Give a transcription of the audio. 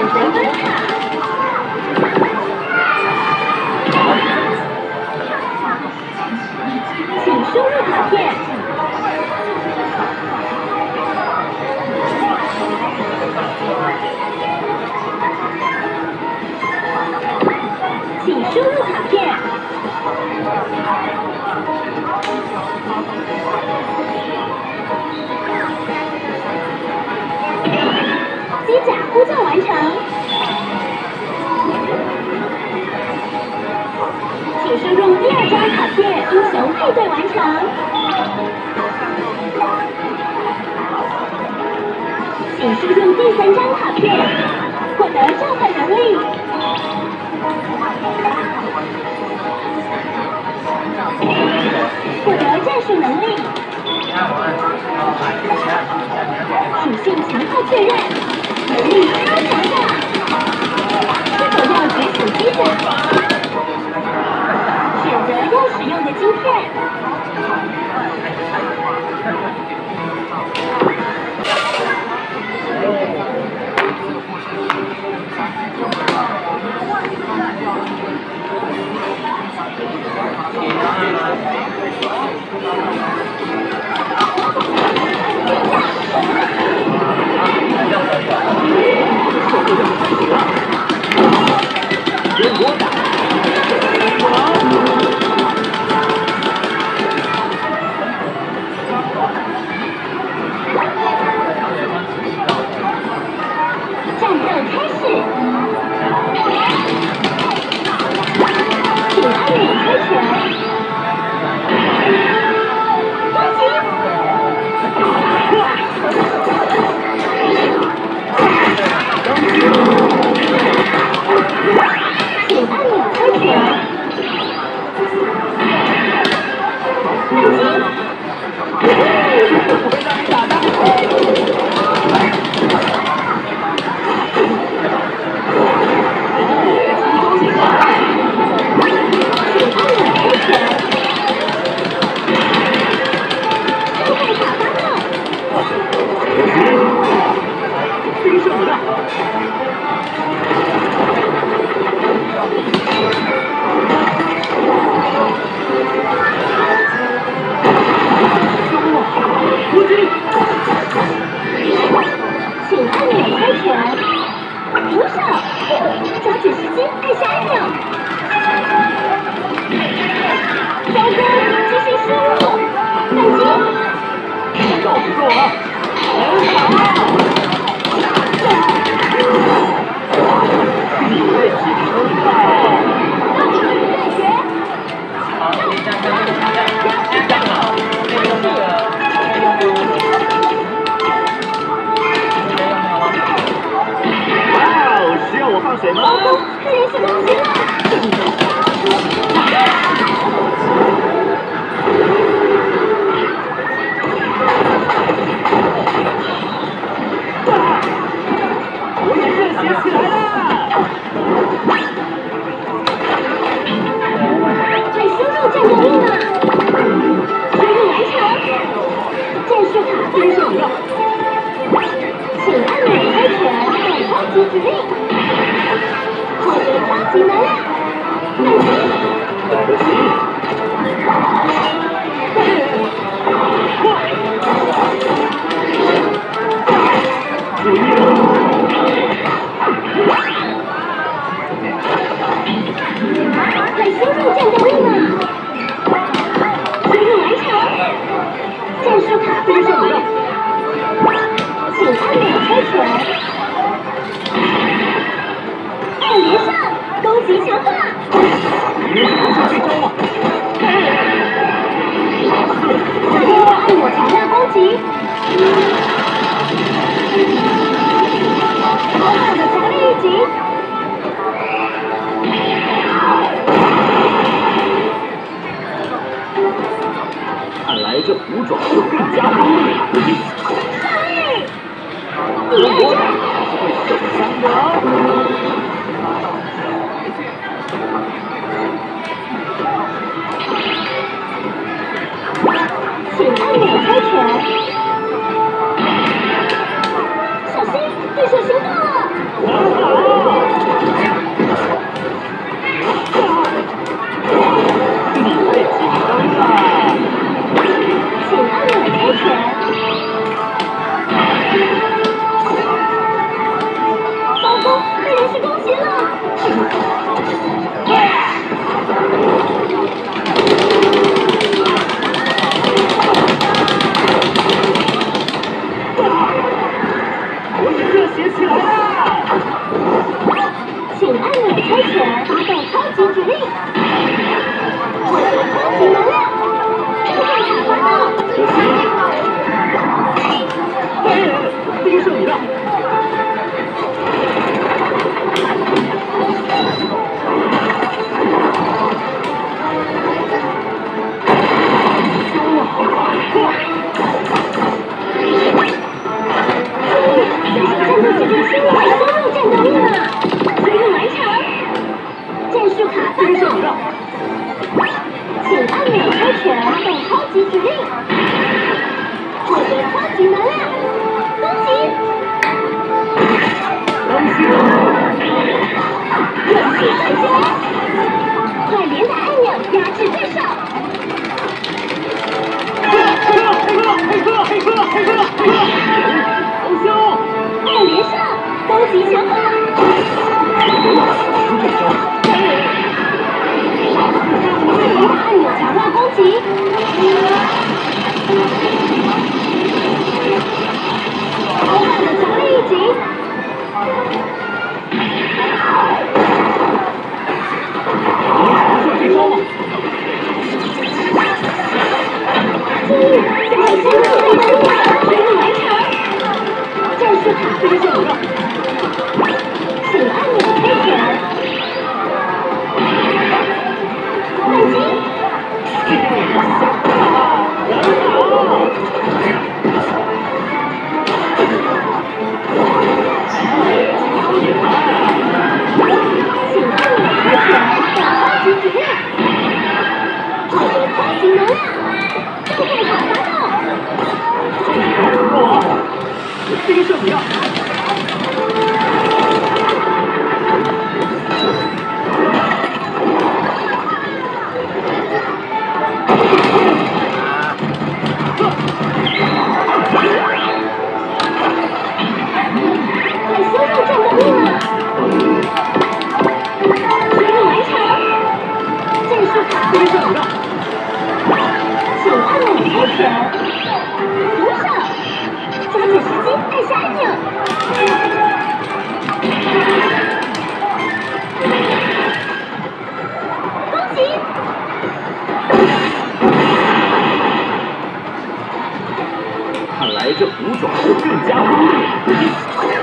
择关卡。请输入卡片。请输入卡片。机甲呼叫完成。请输入第2张卡片，英雄配对完成。请输入第3张卡片，获得召唤能力。获得战术能力。属性强化确认，能力超强大。是否要解锁机甲？选择要使用的晶片。 小心，对手行动了！ 然后，可以。按钮强化攻击。超慢的强力一击。注意，这个攻击被击败，任务完成。战术卡这个是我。请按钮开选。反击。 这个是你要。 还修复战斗力呢。任务完成。战术卡这个是你要。请按钮开选。扶手。抓紧时机，按下按钮。攻击！ 看来这捕爪更加锋利。